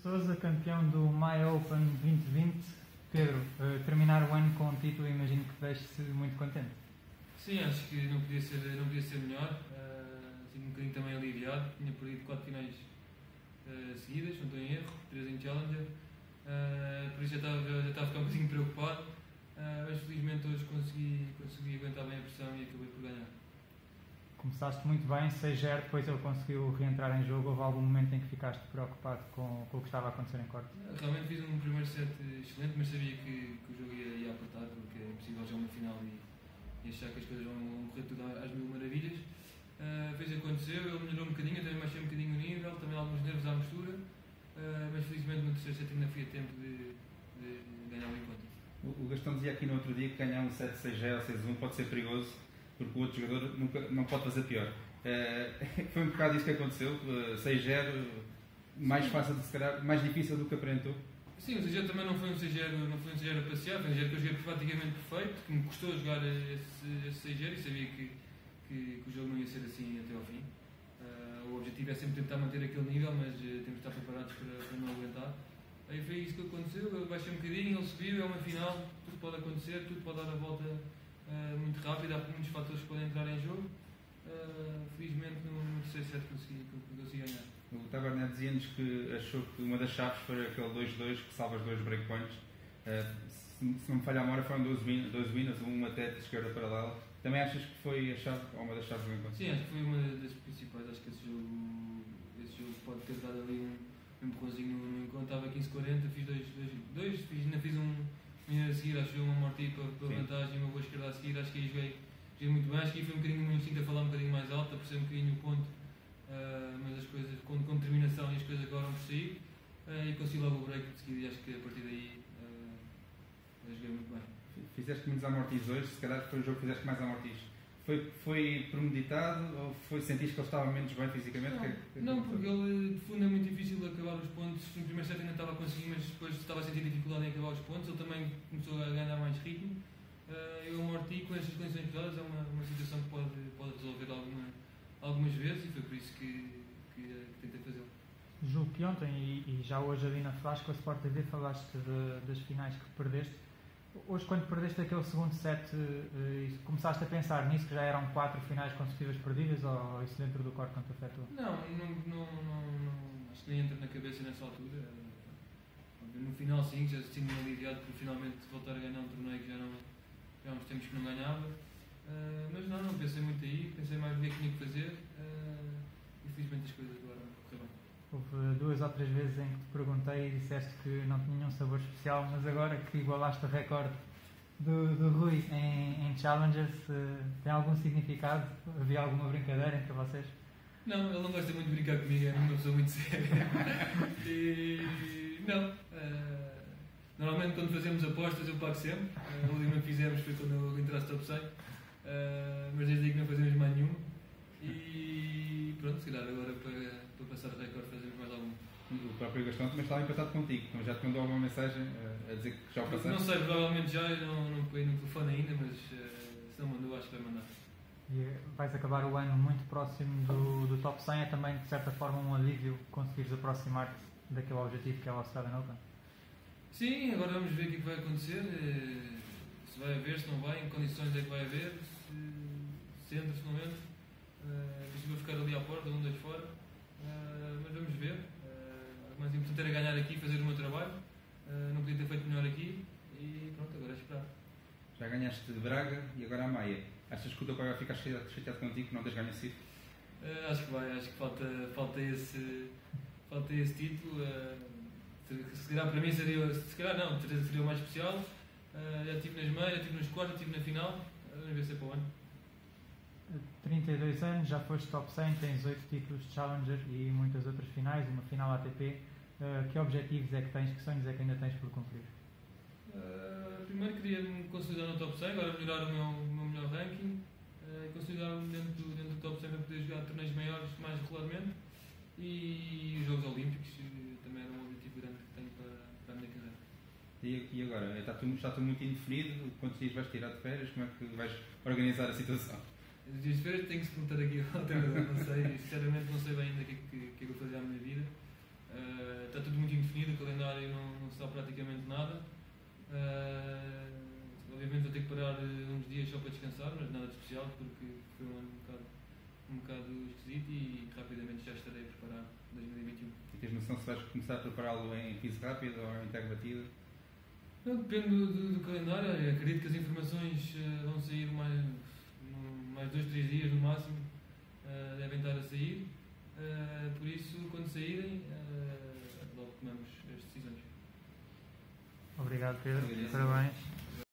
Sousa, campeão do My Open 2020. Pedro, terminar o ano com o título, imagino que deixe-se muito contente. Sim, acho que não podia ser melhor. Sinto um bocadinho também aliviado. Tinha perdido 4 finais seguidas, não estou em erro, 3 em Challenger. Por isso já estava a ficar um bocadinho preocupado. Mas felizmente hoje consegui aguentar bem a pressão e acabei por ganhar. Começaste muito bem, 6-0, depois ele conseguiu reentrar em jogo. Houve algum momento em que ficaste preocupado com o que estava a acontecer em corte? Realmente fiz um primeiro set excelente, mas sabia que o jogo ia apertar, porque é impossível jogar uma final e achar que as coisas vão correr tudo às mil maravilhas. Fez aconteceu, ele melhorou um bocadinho, também baixei um bocadinho o nível, também alguns nervos à mistura, mas felizmente no terceiro set ainda fui a tempo de ganhar o encontro. O Gastão dizia aqui no outro dia que ganhar um set 6-0 ou 6-1 pode ser perigoso, porque o outro jogador não pode fazer pior. Foi um bocado isso que aconteceu, 6-0, mais fácil, se calhar, mais difícil do que aparentou. Sim, o 6-0 também não foi um 6-0 a passear, foi um 6-0 que eu joguei praticamente perfeito, que me custou jogar esse 6-0 e sabia que o jogo não ia ser assim até ao fim. O objetivo é sempre tentar manter aquele nível, mas temos de estar preparados para não aguentar. Aí foi isso que aconteceu, eu baixei um bocadinho, ele subiu, é uma final, tudo pode acontecer, tudo pode dar a volta muito rápido, há muitos fatores que podem entrar em jogo. Felizmente no terceiro set consegui ganhar. O Tabernet dizia-nos que achou que uma das chaves foi aquele 2-2 que salva os 2 breakpoints. Se não me falha a memória, foram 2 winners, um até de esquerda paralela. Também achas que foi a chave, ou uma das chaves do encontro? Sim, acho que foi uma das principais. Acho que esse jogo pode ter dado ali um empurrãozinho no encontro. Estava 15-40, fiz ainda fiz um a seguir, acho que uma morte para vantagem, uma boa esquerda a seguir. Acho que aí joguei muito bem. Acho que aí foi um bocadinho o meu instinto a falar um bocadinho mais alto, a perceber um bocadinho o ponto. Mas as coisas com determinação e as coisas acabaram por sair. E consegui logo o break de seguida e acho que a partir daí joguei muito bem. Fizeste muitos amortis hoje, se calhar foi o jogo que fizeste mais amortis. Foi premeditado ou sentiste que ele estava menos bem fisicamente? Não, porque ele de fundo é muito difícil acabar os pontos. No primeiro set ainda estava a conseguir, mas depois estava a sentir dificuldade em acabar os pontos. Ele também começou a ganhar mais ritmo. Eu amorti com estas condições pesadas, é uma situação que pode resolver algumas vezes e foi por isso que tentei fazê-lo. Julgo que ontem e já hoje ali na Flash com a Sport TV falaste das finais que perdeste. Hoje, quando perdeste aquele segundo set, começaste a pensar nisso, que já eram 4 finais consecutivas perdidas, ou isso dentro do corte não te afetou? Não, acho que nem entra na cabeça nessa altura. No final sim, já sinto-me aliviado por finalmente voltar a ganhar um torneio que já há uns tempos que não ganhava. Mas não pensei muito aí, pensei mais no que tinha que fazer e felizmente as coisas agora correram bem. Houve 2 ou 3 vezes em que te perguntei e disseste que não tinha nenhum sabor especial, mas agora que igualaste o recorde do Rui em Challengers, tem algum significado? Havia alguma brincadeira entre vocês? Não, ele não gosta muito de brincar comigo, é uma pessoa muito séria. Normalmente quando fazemos apostas eu pago sempre. A última que fizemos foi quando eu entrasse top 100, mas desde aí que não fazemos mais nenhum. E pronto, se calhar agora para passar o recorde fazemos mais algum. O próprio Gastão também estava empatado contigo, então já te mandou alguma mensagem a dizer que já o passaste? Não sei, provavelmente já, eu não peguei no telefone ainda, mas se não mandou acho que vai mandar. E vais acabar o ano muito próximo do top 100, é também de certa forma um alívio conseguires aproximar-te daquele objetivo que é o Australian Open? Sim, agora vamos ver o que vai acontecer, se vai haver, se não vai, em que condições é que vai haver, se entra, se não entra. Vou ficar ali à porta, um, dois fora, mas vamos ver. O mais importante era ganhar aqui, fazer o meu trabalho. Não podia ter feito melhor aqui e pronto, agora é esperar. Já ganhaste de Braga e agora a Maia. Achas que o teu pai vai ficar chateado contigo que não tens ganho esse título? Acho que vai, acho que falta esse título. Se calhar para mim seria o mais especial. Já estive nas meias, já estive nos quartos, já estive na final. Vamos ver se é para o ano. 32 anos, já foste top 100, tens 8 títulos de Challenger e muitas outras finais, uma final ATP. Que objetivos é que tens, que sonhos é que ainda tens por cumprir? Primeiro queria me consolidar no top 100, agora melhorar o meu melhor ranking, consolidar-me dentro do top 100 para poder jogar torneios maiores mais regularmente e os Jogos Olímpicos também era um objetivo grande que tenho para a minha carreira. E agora? Está tudo muito indefinido? Quantos dias vais tirar de férias? Como é que vais organizar a situação? Os dias de férias tenho que se perguntar aqui ao treinador, não sei, sinceramente não sei bem ainda o que é que eu vou fazer à minha vida. Está tudo muito indefinido. forçar praticamente nada. Obviamente vou ter que parar uns dias só para descansar, mas nada de especial, porque foi um ano um bocado esquisito e rapidamente já estarei a preparar 2021. E tens noção se vais começar a prepará-lo em piso rápido ou em terra batida? Não, depende do calendário. Acredito que as informações vão sair mais 2, 3 dias no máximo, devem estar a sair. Por isso, quando saírem, logo tomamos as decisões. Obrigado, Pedro. Parabéns.